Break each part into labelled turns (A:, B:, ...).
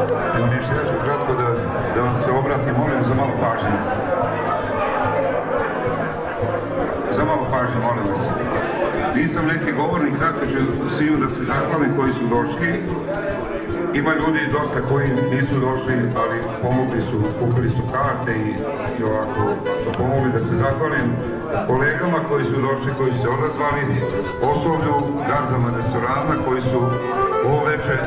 A: Ništa, ja ću kratko da vam se obratim, molim za malo pažnje. Za malo pažnje, molim vas. Nisam neki govornik, kratko ću svima da se zahvalim koji su došli. Ima ljudi dosta koji nisu došli, ali pomogli su, kupili su karte i ovako su pomogli. Da se zahvalim kolegama koji su došli, koji su se odazvali, osoblju, gazdama restorana koji su ovo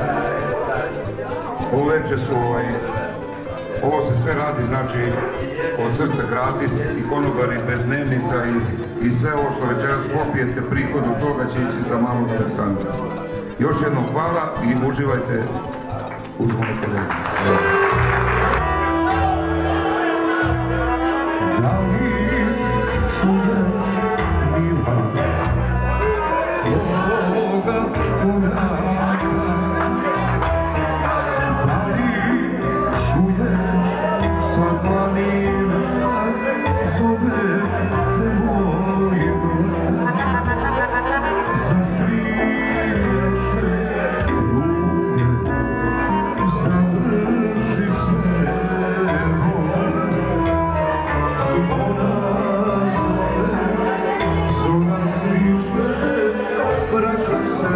A: večer su ovo se sve radi, znači od srca gratis i konobari bez dnevnica i sve ovo što večeras popijete, prihod od toga će ići za malo interesanta. Još jednom hvala i uživajte uz moje kolege.
B: Da li čuješ mila Boga podaka? Da li čuješ sa planina zove te moj glas? Zasviješe trube, završi se zvona zora sviše, vraćam se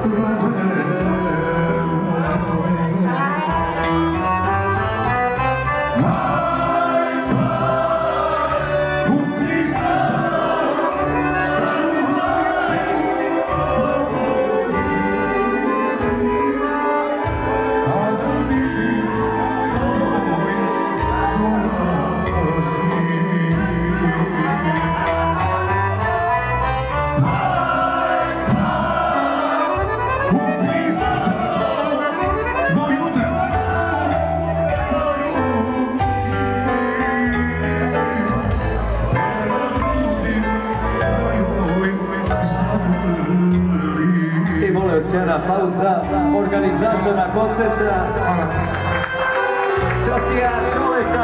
C: Jedna pauza organizatora koncerta Čokija čovjeka.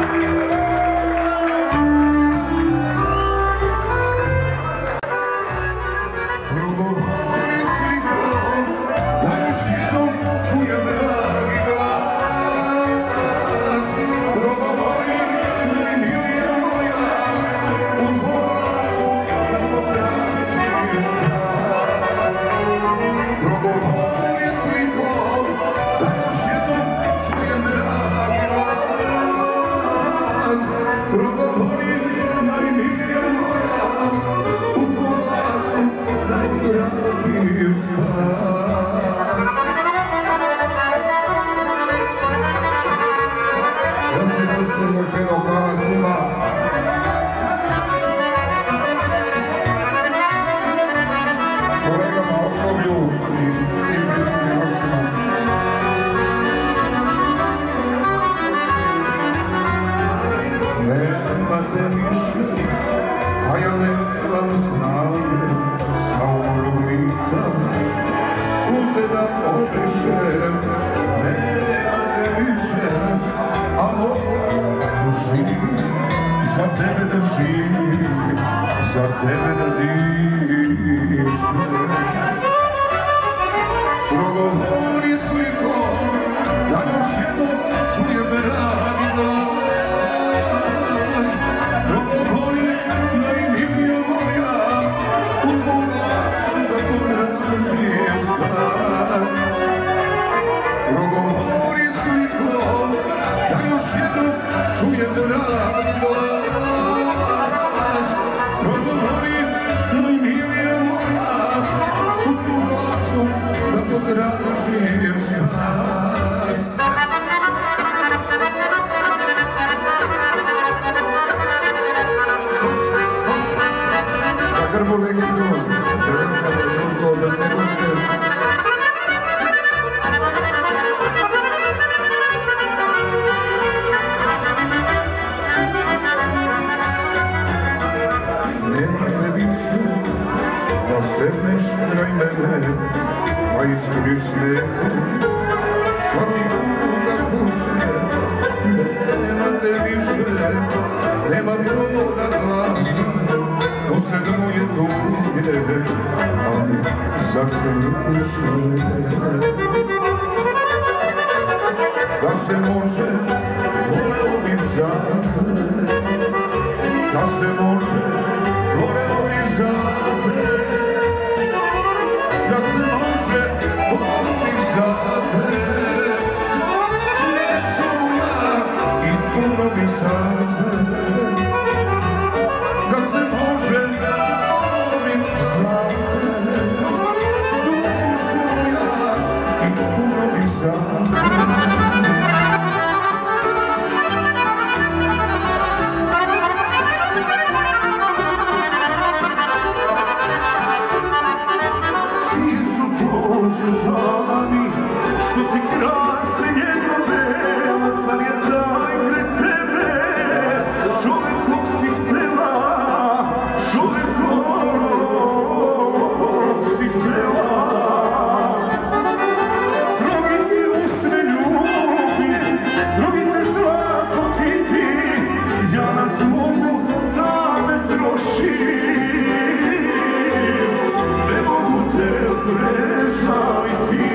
C: Sedneš kraj mene, pa ispuniš smijehom svaki put da kuće. Nema te više, nema toga glasa, usred moje tuge, ali sad se ušle. se može, voleo bih za te. Da se može, voleo bih za te. Da se može, voleo bih za te. Sreću ja i puno bih za te. Da se može, voleo bih za te. Dušu ja i puno bih za te. Što ti krase njegove, sam je taj kraj tebe. Čovjek kog si htjela, čovjek kog si htjela. Drugi ti usne ljubi, drugi te zlato kiti. Ja na tvomu da me trošim, ne mogu te prežaliti.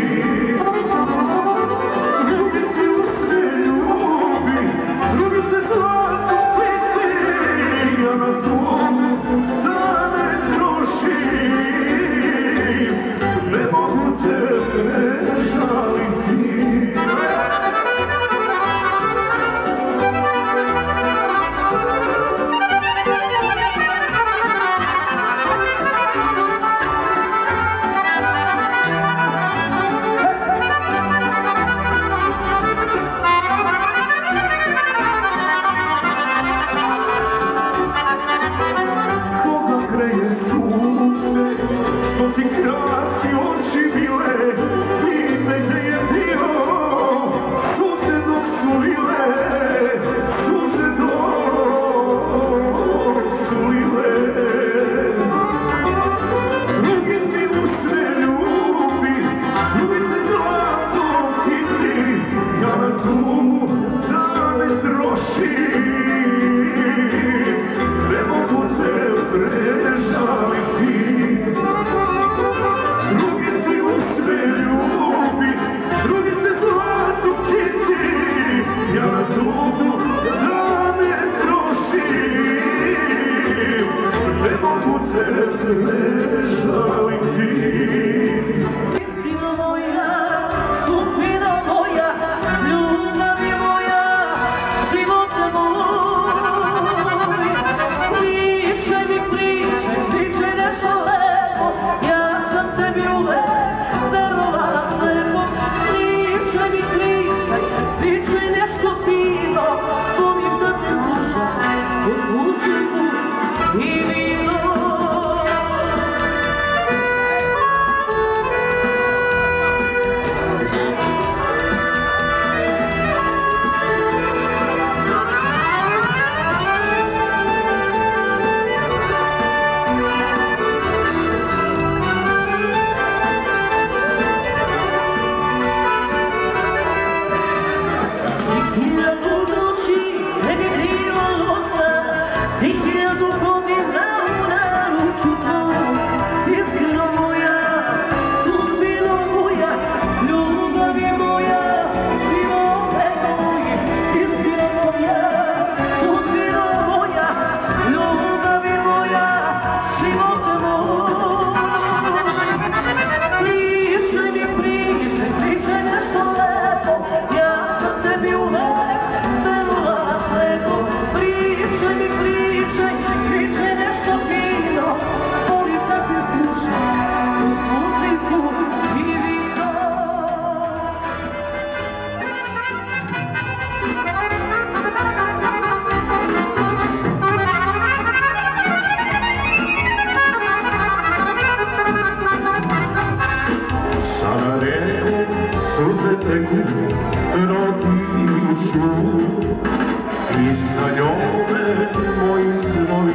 C: I sa njome moji snovi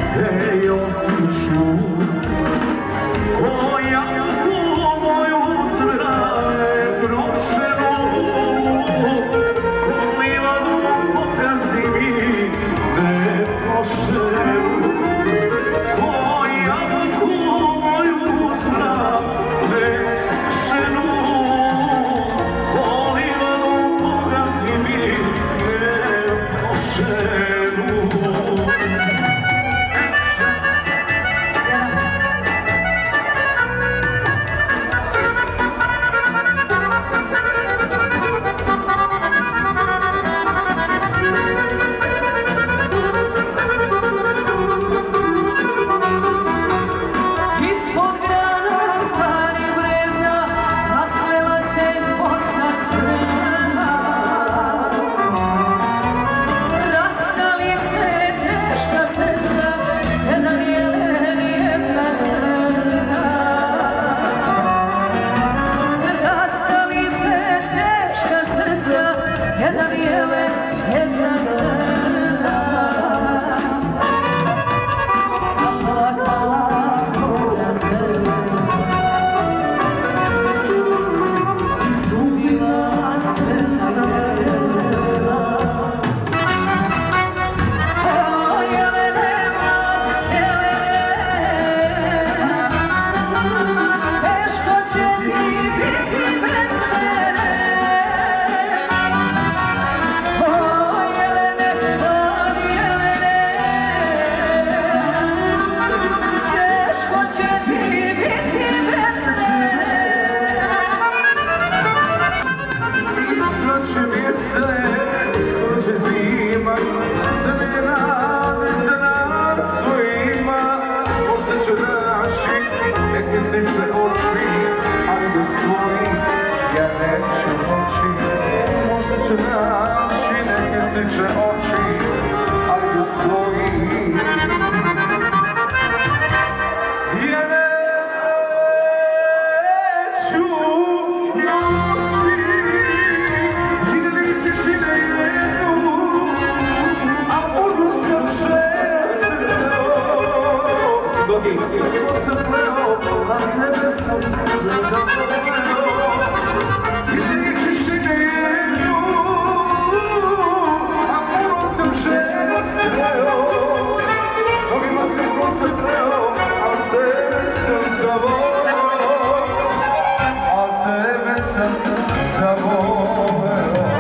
C: ne otišu. O jako moju zrane prošenu, u livadu pokazi mi ne pošenu. O jako moju zrane prošenu, u livadu pokazi ističe oči, ali bez svojih ja neću moći. Možda će naći nek ističe oči, ali bez svojih ja neću moći. Ti ne ličiš i na jednu, a puno sam želeo. Samo sam pleo, a tebe sam zavoleo. Ti ne ličiš i na jednu, a puno sam želeo. Ovima sam ko sam pleo, a tebe sam zavoleo. A tebe sam zavoleo.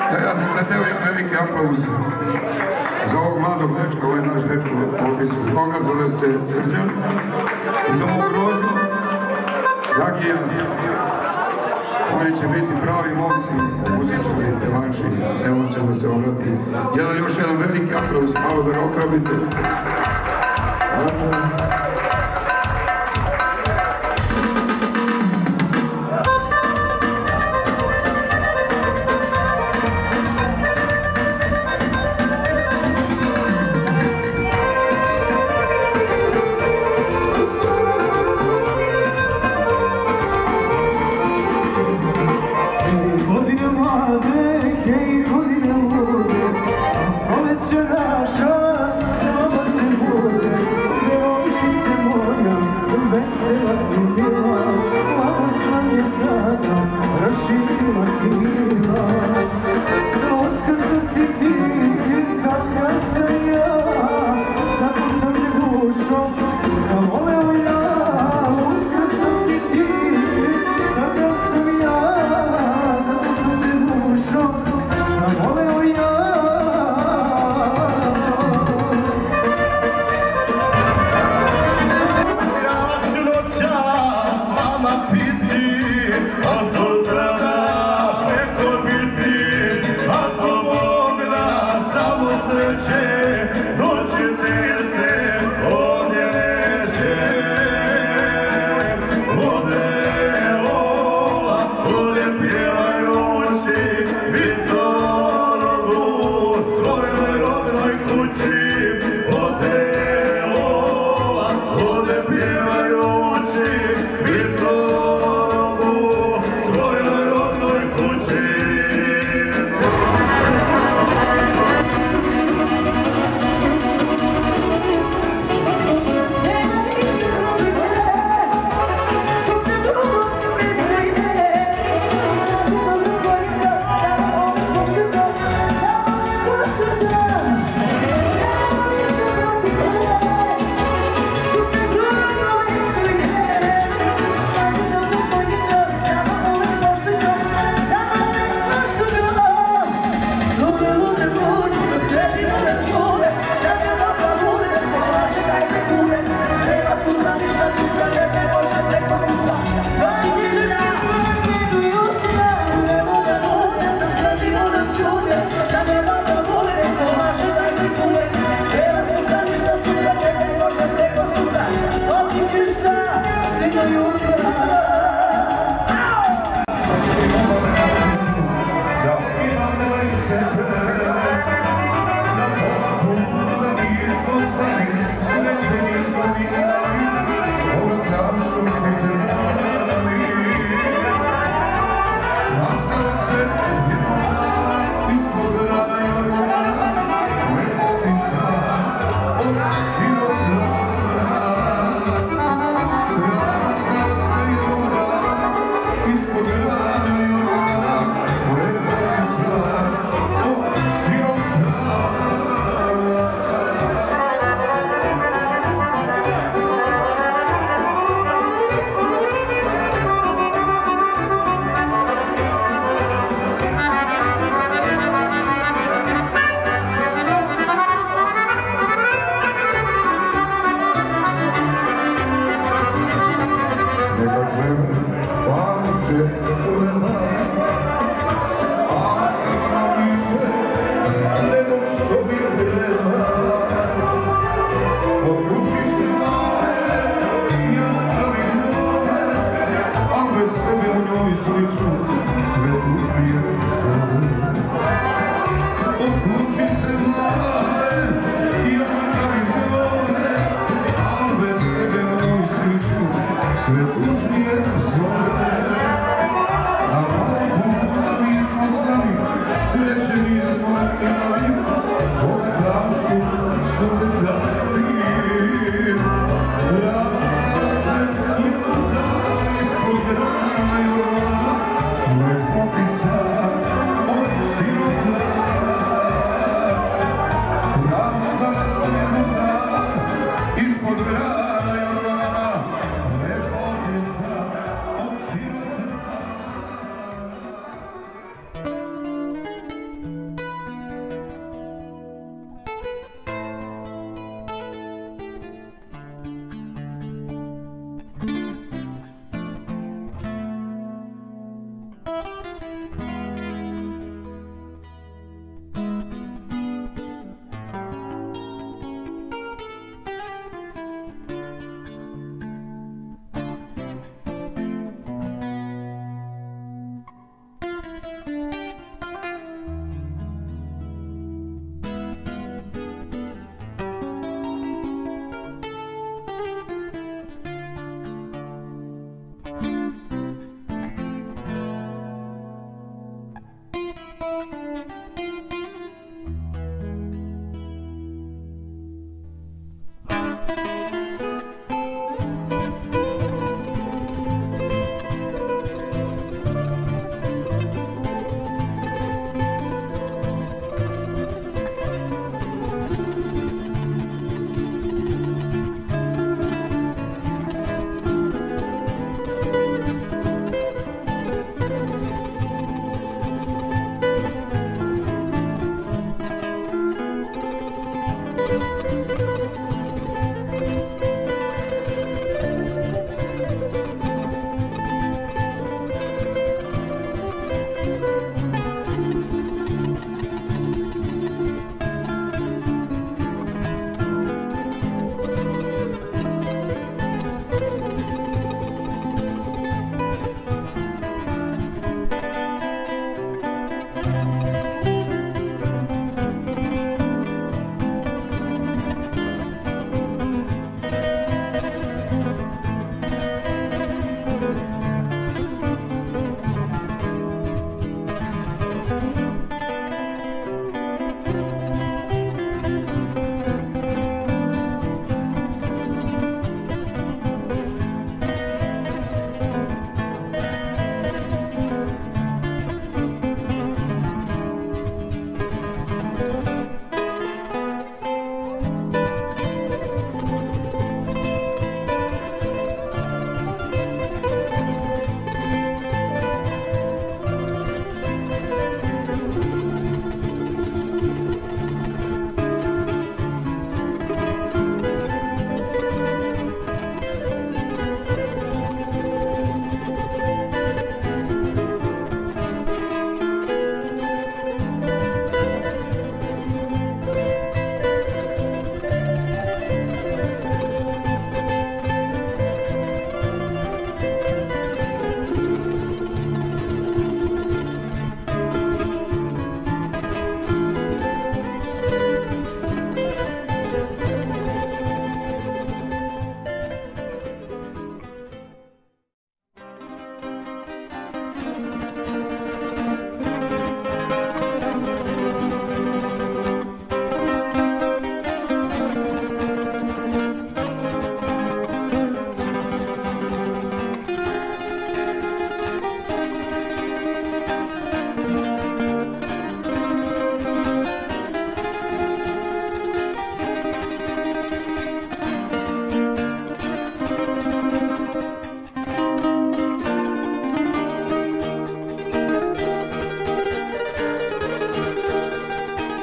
A: Ja bi sad teo jedan veliki aplauz za ovog mladog dečka, ovo je naš dečko ovdje iz toga, zove se Srđan, i za ovu grozu, Jagija. Oni će biti pravi momci, muzičari, pevači, evo će da se obrati. Još jedan veliki aplauz, malo da ga okrabite.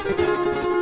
C: Hvala.